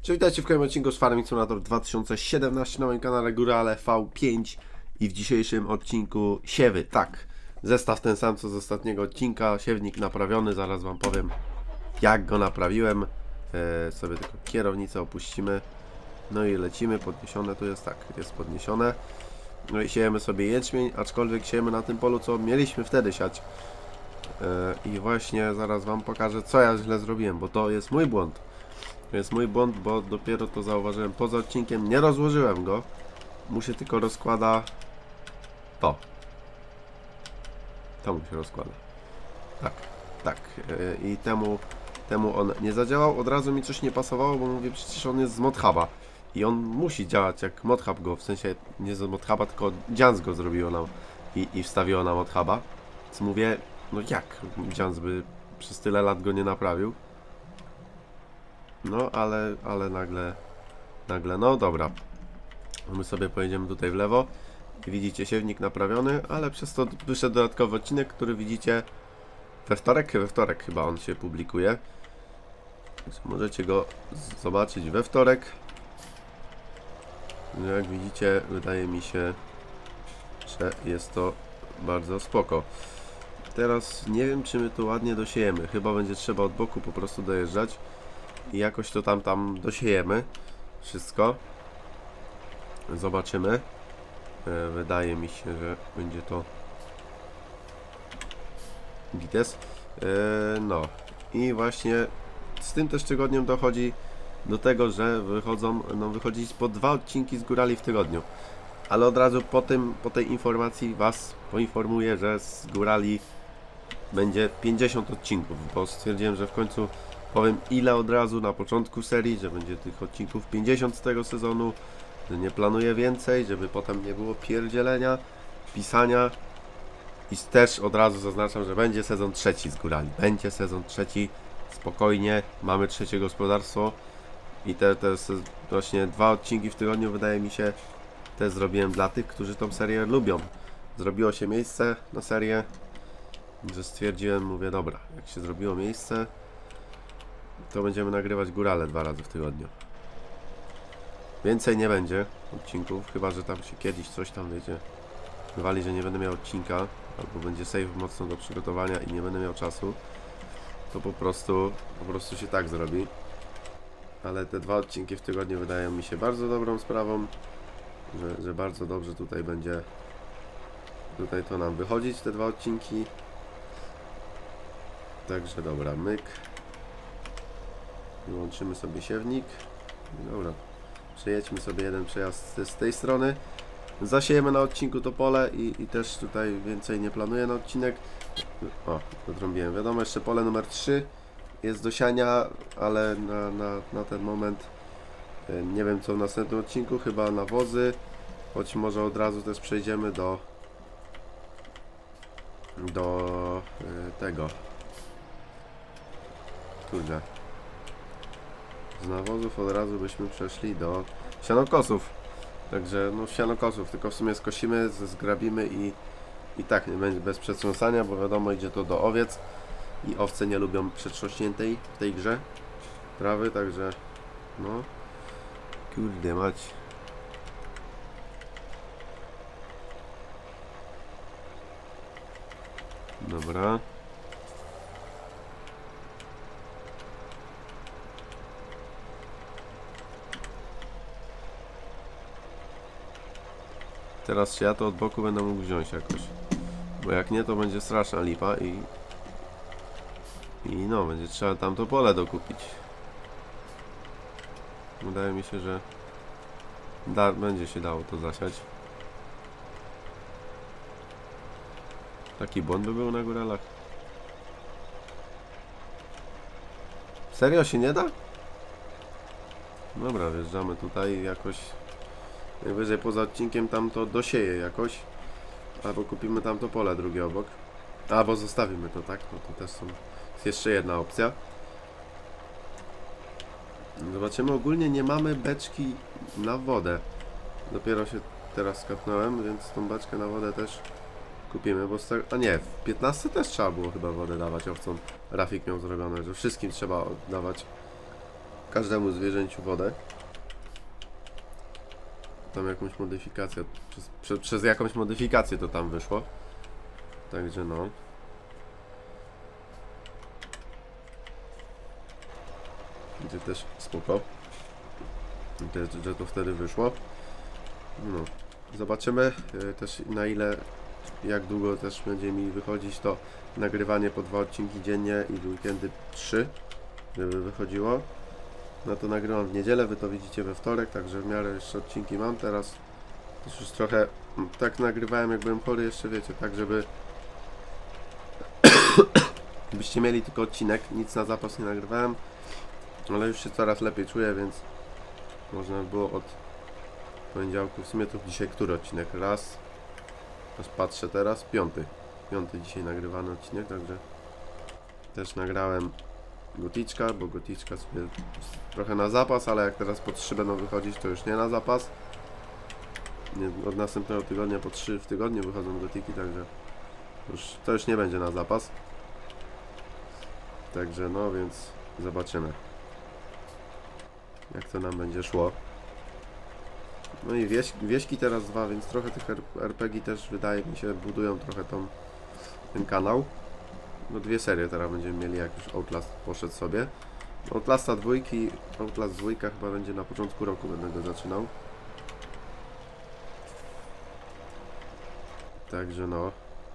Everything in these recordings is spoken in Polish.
Cześć, witajcie w kolejnym odcinku z Farming Simulator 2017 na moim kanale Górale V5 i w dzisiejszym odcinku siewy. Tak, zestaw ten sam co z ostatniego odcinka, siewnik naprawiony, zaraz wam powiem jak go naprawiłem. Sobie tylko kierownicę opuścimy, no i lecimy, podniesione tu jest, tak, jest podniesione. No i siejemy sobie jęczmień, aczkolwiek siejemy na tym polu co mieliśmy wtedy siać. I właśnie zaraz wam pokażę co ja źle zrobiłem, bo to jest mój błąd. To jest mój błąd, bo dopiero to zauważyłem poza odcinkiem, nie rozłożyłem go. Mu się tylko rozkłada to. To mu się rozkłada. Tak, tak. I temu on nie zadziałał. Od razu mi coś nie pasowało, bo mówię, przecież on jest z ModHuba. I on musi działać jak ModHub go, w sensie nie z ModHuba, tylko Dzians go zrobiło nam i wstawiło na ModHuba. Więc mówię, no jak Dzians by przez tyle lat go nie naprawił? No, ale nagle, no dobra. My sobie pojedziemy tutaj w lewo. Widzicie, siewnik naprawiony, ale przez to wyszedł dodatkowy odcinek, który widzicie we wtorek. We wtorek chyba on się publikuje. Więc możecie go zobaczyć we wtorek. No jak widzicie, wydaje mi się, że jest to bardzo spoko. Teraz nie wiem, czy my tu ładnie dosiejemy. Chyba będzie trzeba od boku po prostu dojeżdżać. I jakoś to tam dosiejemy wszystko. Zobaczymy. Wydaje mi się, że będzie to gites. No i właśnie z tym też tygodniem dochodzi do tego, że wychodzić po 2 odcinki z Górali w tygodniu. Ale od razu po tej informacji was poinformuję, że z Górali będzie 50 odcinków, bo stwierdziłem, że w końcu powiem ile od razu na początku serii, że będzie tych odcinków 50 z tego sezonu, że nie planuję więcej, żeby potem nie było pierdzielenia, pisania. I też od razu zaznaczam, że będzie sezon trzeci z Górali. Będzie sezon trzeci, spokojnie, mamy trzecie gospodarstwo i te właśnie 2 odcinki w tygodniu, wydaje mi się, te zrobiłem dla tych, którzy tą serię lubią. Zrobiło się miejsce na serię, że stwierdziłem, mówię, dobra, jak się zrobiło miejsce, to będziemy nagrywać Górale 2 razy w tygodniu. Więcej nie będzie odcinków, chyba że tam się kiedyś coś tam, wiecie, wywali, że nie będę miał odcinka, albo będzie save mocno do przygotowania i nie będę miał czasu, to po prostu się tak zrobi. Ale te 2 odcinki w tygodniu wydają mi się bardzo dobrą sprawą, że bardzo dobrze tutaj będzie, tutaj to nam wychodzić, te 2 odcinki. Także dobra, myk. Wyłączymy sobie siewnik. Dobra, przejedźmy sobie jeden przejazd z tej strony. Zasiejemy na odcinku to pole i też tutaj więcej nie planuję na odcinek. O, odrąbiłem. Wiadomo, jeszcze pole numer 3 jest do siania, ale na ten moment nie wiem co w następnym odcinku, chyba nawozy. Choć może od razu też przejdziemy do tego. Kurde. Z nawozów od razu byśmy przeszli do sianokosów. Także no sianokosów, tylko w sumie skosimy, zgrabimy i tak nie będzie bez przetrząsania, bo wiadomo idzie to do owiec i owce nie lubią przetrząśniętej w tej grze trawy, także no kurde mać. Dobra. Teraz się ja to od boku będę mógł wziąć jakoś. Bo jak nie, to będzie straszna lipa i no, będzie trzeba tamto pole dokupić. Wydaje mi się, że będzie się dało to zasiać. Taki błąd by był na Góralach. Serio się nie da? Dobra, wjeżdżamy tutaj jakoś. Najwyżej poza odcinkiem tam to dosieję jakoś. Albo kupimy tamto pole drugie obok. Albo zostawimy to, tak? No to też jest jeszcze jedna opcja. Zobaczymy, ogólnie nie mamy beczki na wodę. Dopiero się teraz skapnąłem, więc tą beczkę na wodę też kupimy, bo a nie, w 15 też trzeba było chyba wodę dawać owcom. Rafik miał zrobione, że wszystkim trzeba oddawać każdemu zwierzęciu wodę. Tam jakąś modyfikację, przez jakąś modyfikację to tam wyszło. Także no. Gdzie też spoko. Że to wtedy wyszło. No. Zobaczymy też na ile, jak długo też będzie mi wychodzić to nagrywanie po 2 odcinki dziennie i w weekendy 3, żeby wychodziło. No to nagrywam w niedzielę, wy to widzicie we wtorek, także w miarę jeszcze odcinki mam teraz. Już trochę tak nagrywałem, jak byłem chory jeszcze, wiecie, tak żeby byście mieli tylko odcinek, nic na zapas nie nagrywałem, ale już się coraz lepiej czuję, więc można by było od poniedziałku, w sumie to dzisiaj który odcinek? Raz patrzę teraz, piąty dzisiaj nagrywany odcinek, także też nagrałem Goticzka, bo Goticzka sobie trochę na zapas, ale jak teraz po 3 będą wychodzić, to już nie na zapas. Nie, od następnego tygodnia po 3 w tygodniu wychodzą Gotiki, także to już nie będzie na zapas. Także no, więc zobaczymy, jak to nam będzie szło. No i wieśki teraz 2, więc trochę tych RPG też wydaje mi się budują trochę ten kanał. No 2 serie teraz będziemy mieli, jak już Outlast poszedł sobie. Outlast 2 chyba będzie na początku roku, będę go zaczynał. Także no.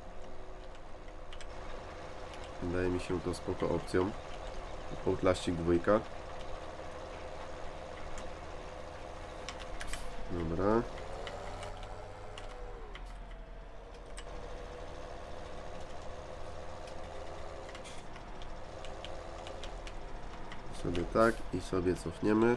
Wydaje mi się to spoko opcją. Outlastik 2. Dobra. Sobie tak i sobie cofniemy.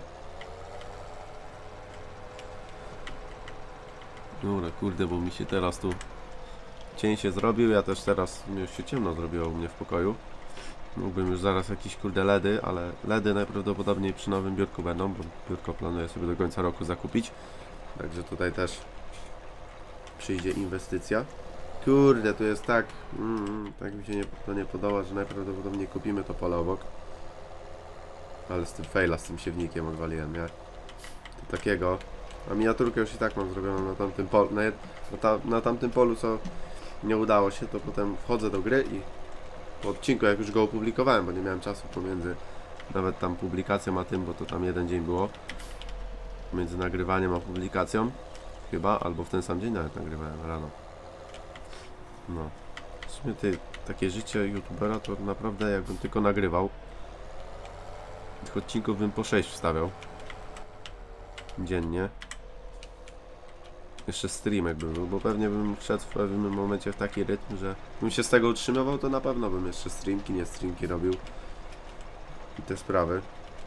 Dobra, kurde, bo mi się teraz tu cień się zrobił, ja też teraz już się ciemno zrobiło u mnie w pokoju. Mógłbym już zaraz jakieś kurde LEDy, ale LEDy najprawdopodobniej przy nowym biurku będą, bo biurko planuję sobie do końca roku zakupić. Także tutaj też przyjdzie inwestycja. Kurde, tu jest tak, tak mi się to nie podoba, że najprawdopodobniej kupimy to pole obok. Ale z tym faila, z tym siewnikiem odwaliłem, nie? To takiego. A miniaturkę już i tak mam zrobioną na tamtym polu, na tamtym polu, co nie udało się, to potem wchodzę do gry i po odcinku, jak już go opublikowałem, bo nie miałem czasu pomiędzy nawet tam publikacją a tym, bo to tam 1 dzień było między nagrywaniem a publikacją chyba, albo w ten sam dzień nawet nagrywałem rano. No, w sumie takie życie youtubera to naprawdę jakbym tylko nagrywał, tych odcinków bym po 6 wstawiał dziennie. Jeszcze streamek bym był, bo pewnie bym wszedł w pewnym momencie w taki rytm, że bym się z tego utrzymywał, to na pewno bym jeszcze nie streamki robił i te sprawy.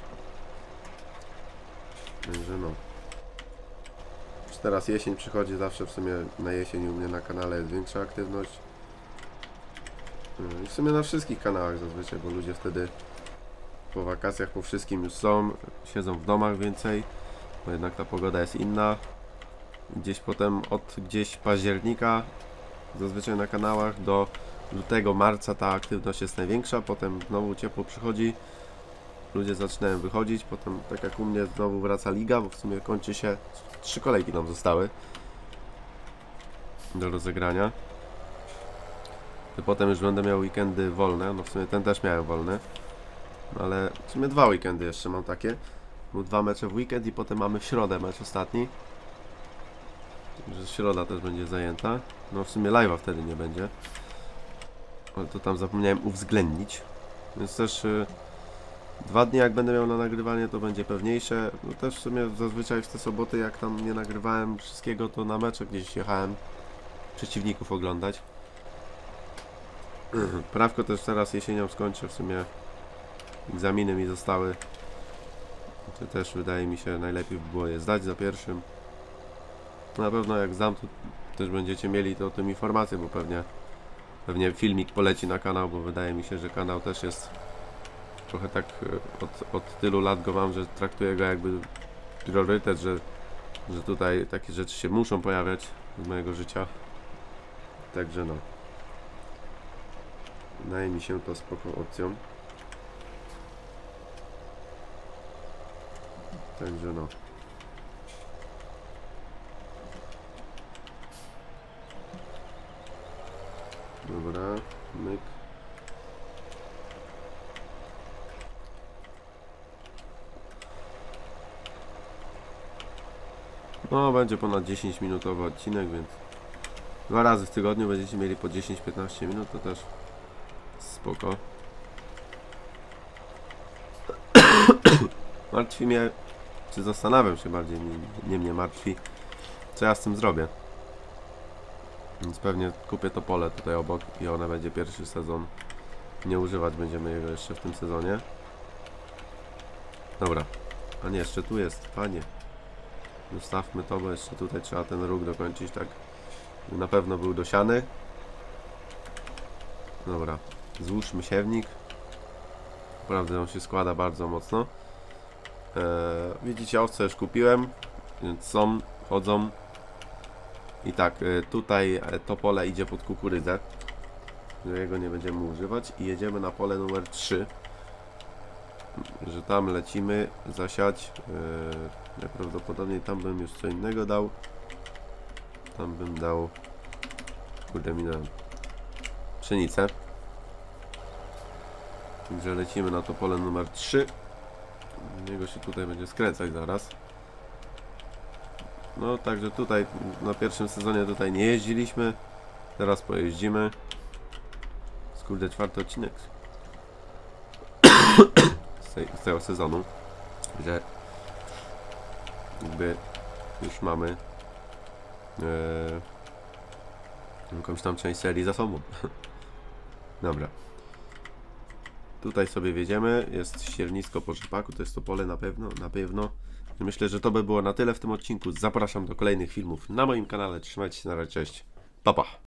Także no. Już teraz jesień przychodzi, zawsze w sumie na jesień u mnie na kanale jest większa aktywność. I w sumie na wszystkich kanałach zazwyczaj, bo ludzie wtedy po wakacjach, po wszystkim już są, siedzą w domach więcej, bo jednak ta pogoda jest inna. Gdzieś potem od października zazwyczaj na kanałach do lutego, marca ta aktywność jest największa, potem znowu ciepło przychodzi, ludzie zaczynają wychodzić, potem tak jak u mnie znowu wraca liga, bo w sumie kończy się, 3 kolejki nam zostały do rozegrania. I potem już będę miał weekendy wolne, no w sumie ten też miałem wolny, ale w sumie 2 weekendy jeszcze mam takie, bo 2 mecze w weekend i potem mamy w środę mecz ostatni. Że środa też będzie zajęta. No w sumie live'a wtedy nie będzie. Ale to tam zapomniałem uwzględnić. Więc też 2 dni jak będę miał na nagrywanie, to będzie pewniejsze. No też w sumie zazwyczaj w te soboty, jak tam nie nagrywałem wszystkiego, to na mecze gdzieś jechałem przeciwników oglądać. Prawko też teraz jesienią skończę, w sumie egzaminy mi zostały. To też wydaje mi się najlepiej by było je zdać za pierwszym. Na pewno jak zdam, to też będziecie mieli o tym informację, bo pewnie filmik poleci na kanał, bo wydaje mi się, że kanał też jest trochę tak od tylu lat go mam, że traktuję go jakby priorytet, że tutaj takie rzeczy się muszą pojawiać z mojego życia. Także no. Wydaje mi się to spoko opcją. Także no. Dobra, myk. No, będzie ponad 10-minutowy odcinek, więc 2 razy w tygodniu będziecie mieli po 10-15 minut, to też spoko. Martwi mnie, czy zastanawiam się bardziej, nie mnie martwi, co ja z tym zrobię. Więc pewnie kupię to pole tutaj obok i one będzie pierwszy sezon. Nie używać będziemy jego jeszcze w tym sezonie. Dobra. A nie, jeszcze tu jest, panie. Zostawmy to, bo jeszcze tutaj trzeba ten róg dokończyć, tak. Na pewno był dosiany. Dobra. Złóżmy siewnik. Naprawdę on się składa bardzo mocno. Widzicie, owce już kupiłem, więc są, chodzą. I tak, tutaj to pole idzie pod kukurydzę. Jego nie będziemy używać. I jedziemy na pole numer 3. Że tam lecimy zasiać. Najprawdopodobniej tam bym już co innego dał. Tam bym dał, kurde, minąłem, pszenicę. Także lecimy na to pole numer 3. Niego się tutaj będzie skręcać zaraz. No także tutaj na pierwszym sezonie tutaj nie jeździliśmy. Teraz pojeździmy. Kurde, 4. odcinek z tego sezonu, że jakby już mamy jakąś tam część serii za sobą. Dobra. Tutaj sobie wjedziemy, jest ściernisko po rzepaku, to jest to pole na pewno. Myślę, że to by było na tyle w tym odcinku. Zapraszam do kolejnych filmów na moim kanale. Trzymajcie się, na razie, cześć. Pa, pa.